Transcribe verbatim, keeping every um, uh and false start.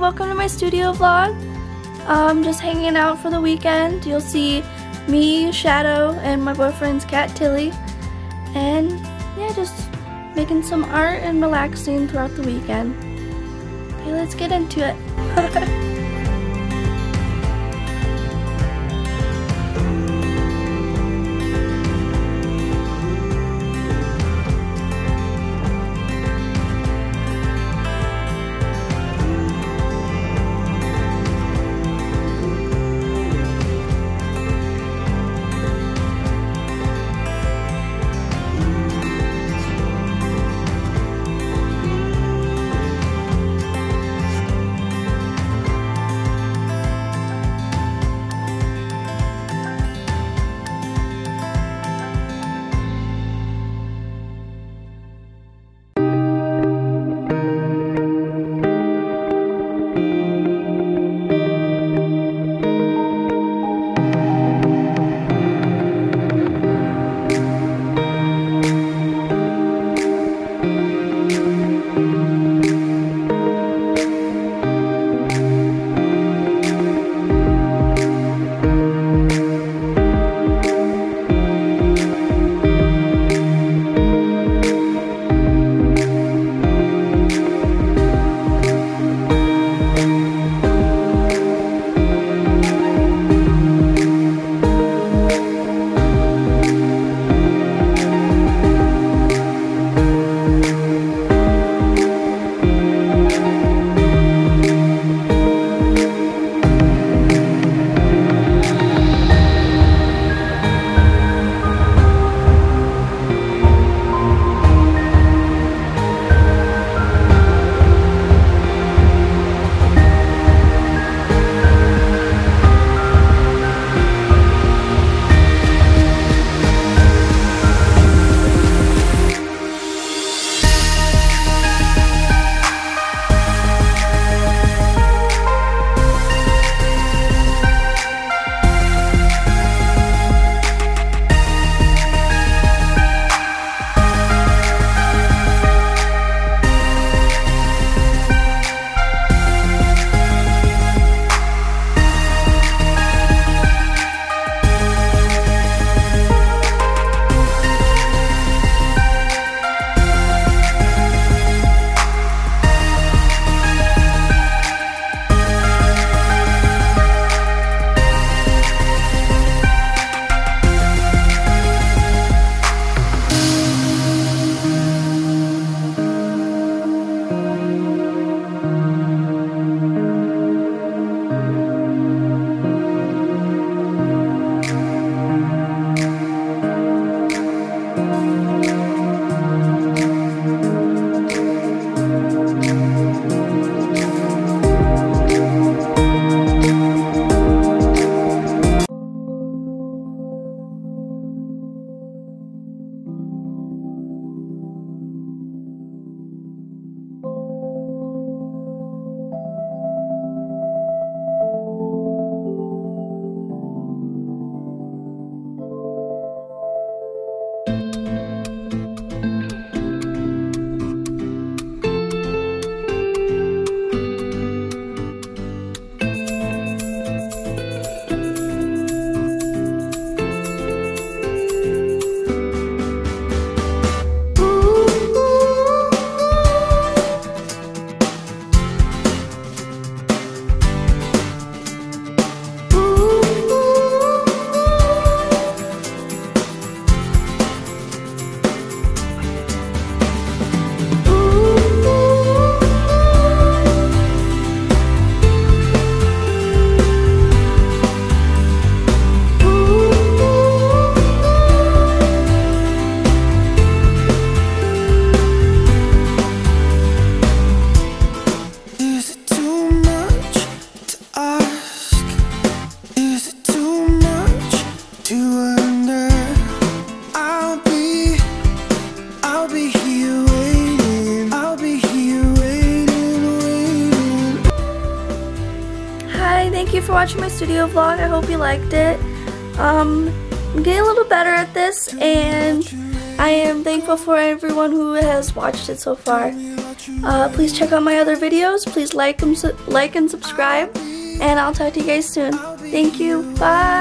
welcome to my studio vlog. Um, just hanging out for the weekend. You'll see me, Shadow, and my boyfriend's cat Tilly. And yeah, just making some art and relaxing throughout the weekend. Okay, let's get into it. Thank you for watching my studio vlog. I hope you liked it. Um, I'm getting a little better at this, and I am thankful for everyone who has watched it so far. Uh, please check out my other videos. Please like, like and subscribe. And I'll talk to you guys soon. Thank you. Bye.